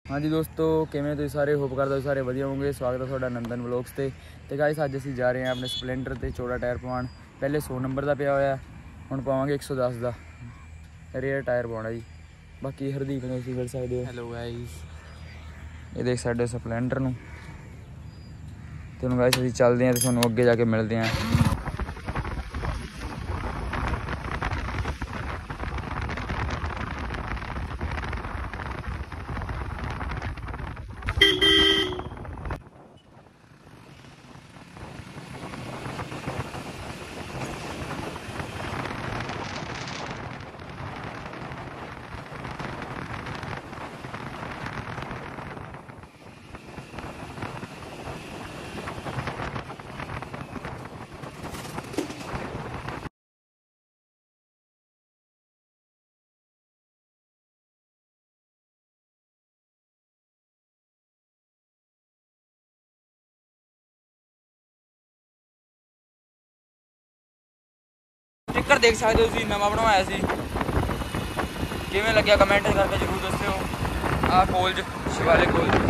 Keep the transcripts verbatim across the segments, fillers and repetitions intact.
हाँ जी दोस्तों, किवें तुसीं सारे होप करदा सारे वधिया होंगे। स्वागत है तुहाडा नंदन व्लॉग्स ते ते गाइस अज असीं जा रहे हैं अपने स्पलेंडर ते चौड़ा टायर पवाउण। पहले सौ नंबर का पिया होया, हुण पावांगे एक सौ दस का रेयर टायर पवाउणा जी। बाकी हरदीप ने तुसीं फिर सकदे हो। हेलो गाइस, ये देख सकदे हो स्पलेंडर नूं। ते हुण गाइस असीं चलदे हां ते तुहानूं अग्गे जाके मिलदे हां। स्टिकर देख सकते हो तुसीं, नवां बनवाया सी। किवें लग्गिया कमेंट करके जरूर दस्सिओ। आ कॉलेज शिवाले कॉलेज।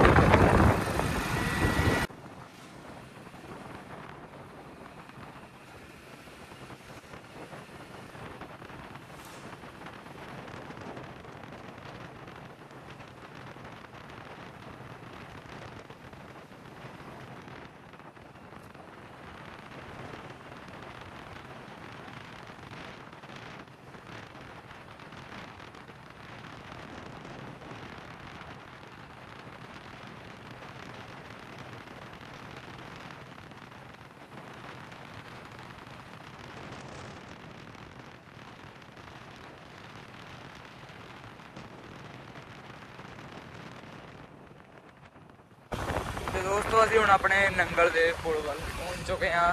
तो दोस्तों असीं हुण अपने नंगल दे पुल वल पहुंच चुके हैं।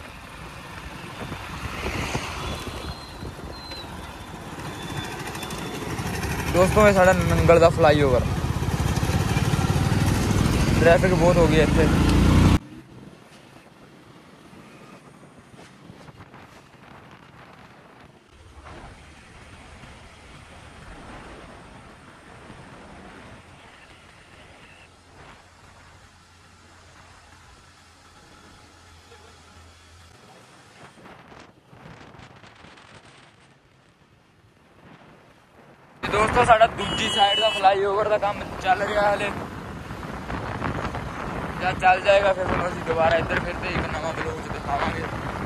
दोस्तों ये साडा नंगल दा फ्लाई ओवर। ट्रैफिक बहुत हो गई इत्थे। दोस्तों साडा दूजी साइड का फ्लाई ओवर का काम चल रहा है हले। जब चल जाएगा फिर हम असीं दोबारा इधर फिर से एक नवा ब्लॉग च दिखावांगे।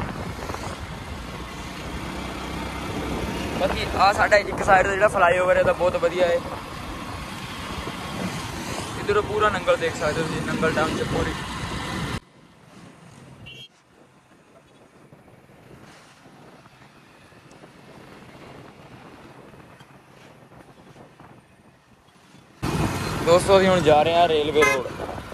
बाकी आ साडा एक साइड का जिहड़ा फ्लाई ओवर है बहुत वधिया है। इधर पूरा नंगल देख सकते हो तुसीं, नंगल टाउनशिप पूरी। दोस्तों अभी हम जा रहे हैं रेलवे रोड।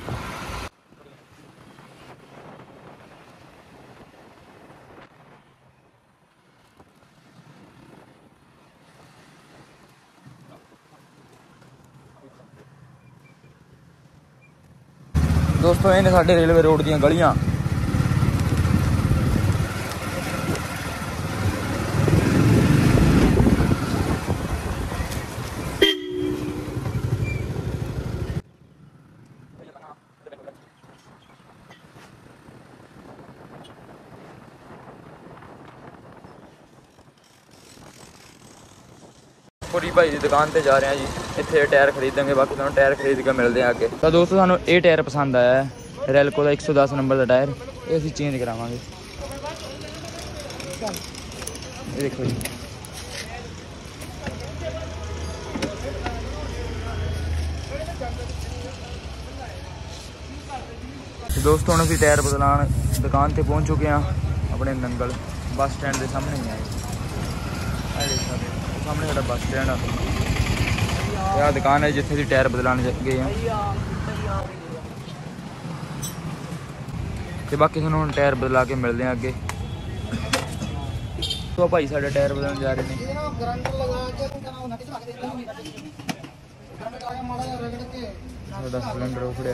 दोस्तों ये ने साडे रेलवे रोड दी गलियां। पूरी भाई की दुकान पर जा रहे हैं जी। इतने टायर खरीदेंगे, बाकी तुहानूं टायर खरीद के मिलते हैं आगे। तो दोस्तों सानूं ये टायर पसंद आया है, रैलको का एक सौ दस नंबर का टायर। ये असीं चेंज करावांगे। ये देखो जी, दोस्तों हम अभी टायर बदलान दुकान पर पहुँच चुके हैं अपने नंगल बस स्टैंड के सामने ही आए। सामने साडा बस स्टैंड आ दुकान है जिथे टायर बदलाने गए हैं। तो बाकी थोड़ा हम टायर बदला के मिलते हैं अगे। तो भाई साडे टायर बदलाने जा रहे हैं। साडा सिलेंडर उखड़िया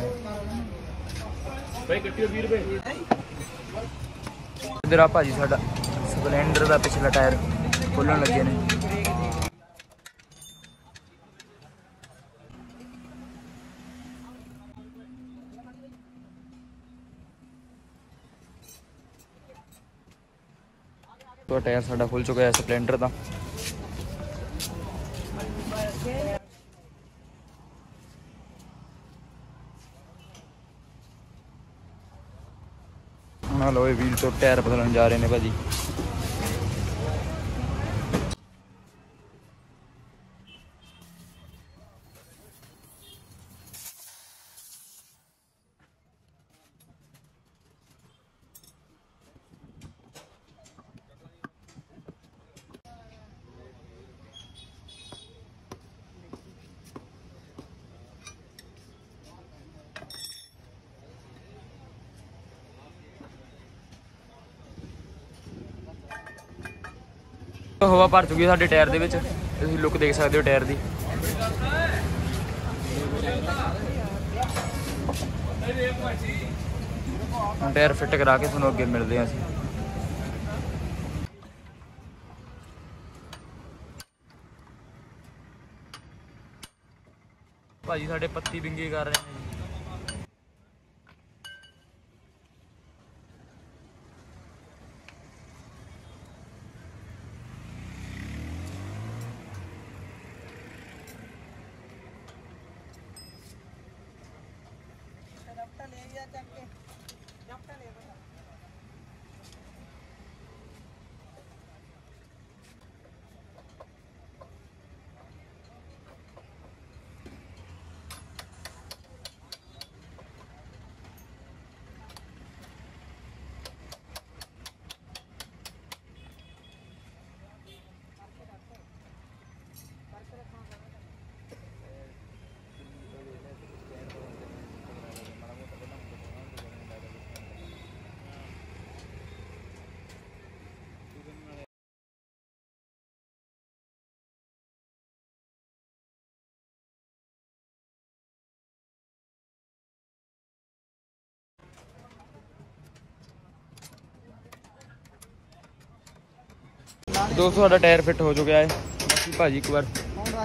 इधर आ भाजी साडा स्पलेंडर का पिछला टायर खोलन लगे ने। तो टायर साडा खुल चुका है स्पलेंडर का। ਹੁਣ ਲੋਏ ਵੀਲ ਤੋਂ ਟਾਇਰ ਬਦਲਣ ਜਾ ਰਹੇ ਨੇ ਭਾਜੀ। हवा भर चुकी है साडे टायर दे विच, तुसीं लुक देख सकते हो टायर की। टायर फिट करा के तुहानूं अगे मिलते हैं असीं। भाजी साडे पत्ती बिंगी कर रहे हैं। दोस्तों साडा टायर फिट हो चुका है। बाकी भाजी एक बार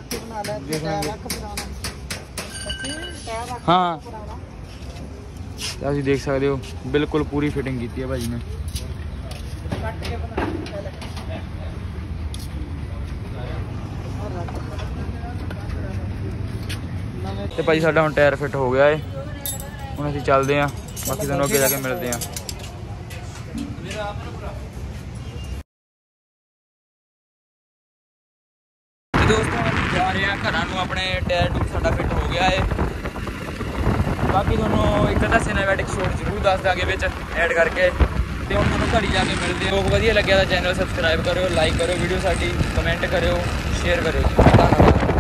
हाँ तुसीं देख सकते हो बिल्कुल पूरी फिटिंग की है भाजी ने। तो भाजी साडा हुण टायर फिट हो गया है। हुण असीं चलदे हैं, बाकी तुहानूं अगे जाके मिलते हैं। दोस्तों जा रहे हैं घर नूं, अपने टायर टूर साडा फिट हो गया है। बाकी तुहानूं एक अद्धा सिनेमैटिक शॉट जरूर दस देंगे विच ऐड करके। तो हुण तुहानूं घड़ी जाके मिलते हैं। लोग वधिया लग्या तो चैनल सबसक्राइब करो, लाइक करो वीडियो साडी, कमेंट करो, शेयर करो। धन्यवाद।